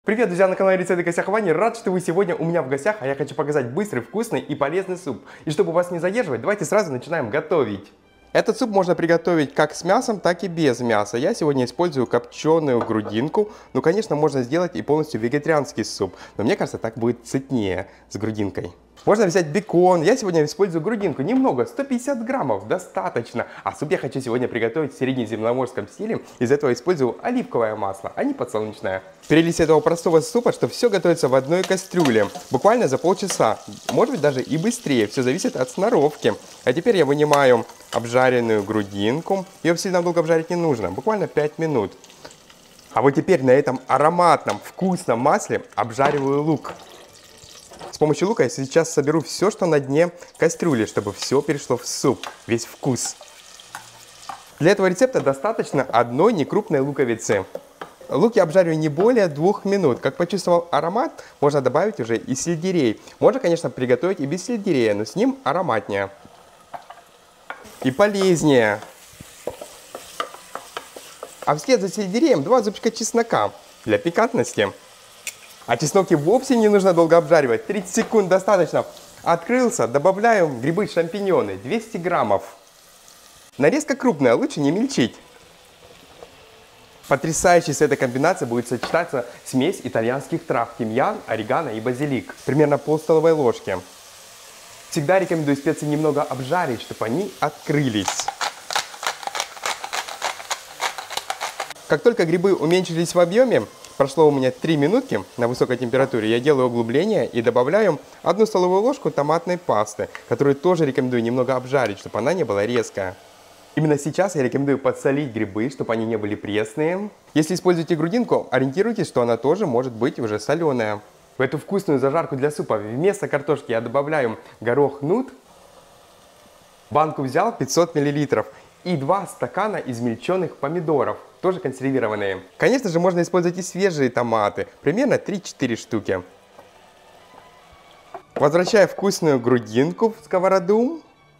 Привет, друзья, на канале Рецепты Косяк Вани. Рад, что вы сегодня у меня в гостях, а я хочу показать быстрый, вкусный и полезный суп. И чтобы вас не задерживать, давайте сразу начинаем готовить. Этот суп можно приготовить как с мясом, так и без мяса. Я сегодня использую копченую грудинку. Ну, конечно, можно сделать и полностью вегетарианский суп, но мне кажется, так будет сытнее с грудинкой. Можно взять бекон. Я сегодня использую грудинку. Немного, 150 граммов, достаточно. А суп я хочу сегодня приготовить в среднеземноморском стиле. Из этого использую оливковое масло, а не подсолнечное. Прелесть этого простого супа, что все готовится в одной кастрюле. Буквально за полчаса. Может быть, даже и быстрее. Все зависит от сноровки. А теперь я вынимаю обжаренную грудинку. Ее сильно долго обжарить не нужно. Буквально 5 минут. А вот теперь на этом ароматном, вкусном масле обжариваю лук. С помощью лука я сейчас соберу все, что на дне кастрюли, чтобы все перешло в суп, весь вкус. Для этого рецепта достаточно одной некрупной луковицы. Лук я обжариваю не более 2 минут. Как почувствовал аромат, можно добавить уже и сельдерей. Можно, конечно, приготовить и без сельдерея, но с ним ароматнее. И полезнее. А вслед за сельдереем 2 зубчика чеснока для пикантности. А чеснок и вовсе не нужно долго обжаривать. 30 секунд достаточно. Открылся, добавляю грибы, шампиньоны, 200 граммов. Нарезка крупная, лучше не мельчить. Потрясающей с этой комбинацией будет сочетаться смесь итальянских трав: тимьян, орегано и базилик. Примерно пол-столовой ложки. Всегда рекомендую специи немного обжарить, чтобы они открылись. Как только грибы уменьшились в объеме, прошло у меня 3 минутки на высокой температуре, я делаю углубление и добавляю 1 столовую ложку томатной пасты, которую тоже рекомендую немного обжарить, чтобы она не была резкая. Именно сейчас я рекомендую подсолить грибы, чтобы они не были пресные. Если используете грудинку, ориентируйтесь, что она тоже может быть уже соленая. В эту вкусную зажарку для супа вместо картошки я добавляю горох нут. Банку взял 500 мл. И 2 стакана измельченных помидоров, тоже консервированные. Конечно же, можно использовать и свежие томаты, примерно 3-4 штуки. Возвращаю вкусную грудинку в сковороду.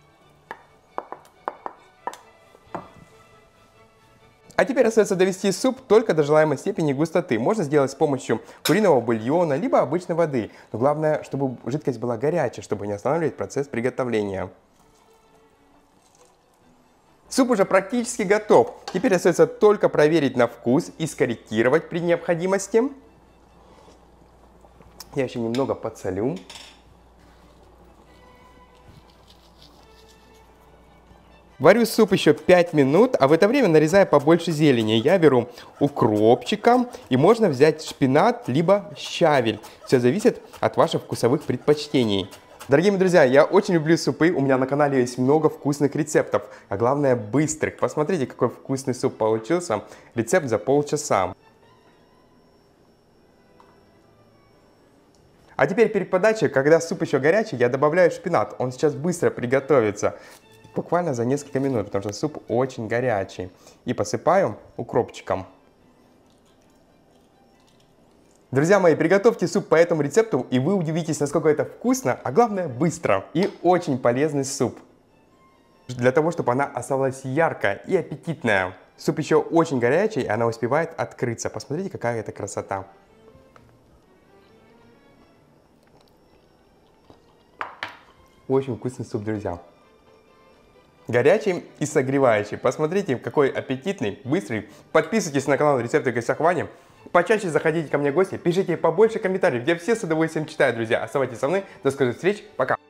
А теперь остается довести суп только до желаемой степени густоты. Можно сделать с помощью куриного бульона, либо обычной воды. Но главное, чтобы жидкость была горячая, чтобы не останавливать процесс приготовления. Суп уже практически готов. Теперь остается только проверить на вкус и скорректировать при необходимости. Я еще немного подсолю. Варю суп еще 5 минут, а в это время нарезаю побольше зелени. Я беру укропчика, и можно взять шпинат, либо щавель. Все зависит от ваших вкусовых предпочтений. Дорогие мои друзья, я очень люблю супы, у меня на канале есть много вкусных рецептов, а главное быстрых. Посмотрите, какой вкусный суп получился, рецепт за полчаса. А теперь перед подачей, когда суп еще горячий, я добавляю шпинат, он сейчас быстро приготовится, буквально за несколько минут, потому что суп очень горячий. И посыпаю укропчиком. Друзья мои, приготовьте суп по этому рецепту, и вы удивитесь, насколько это вкусно, а главное быстро. И очень полезный суп. Для того, чтобы она осталась яркая и аппетитная. Суп еще очень горячий, и она успевает открыться. Посмотрите, какая это красота. Очень вкусный суп, друзья. Горячий и согревающий. Посмотрите, какой аппетитный, быстрый. Подписывайтесь на канал Рецепты Косяк Вани. Почаще заходите ко мне в гости, пишите побольше комментариев, я все с удовольствием читаю, друзья. Оставайтесь со мной, до скорых встреч, пока!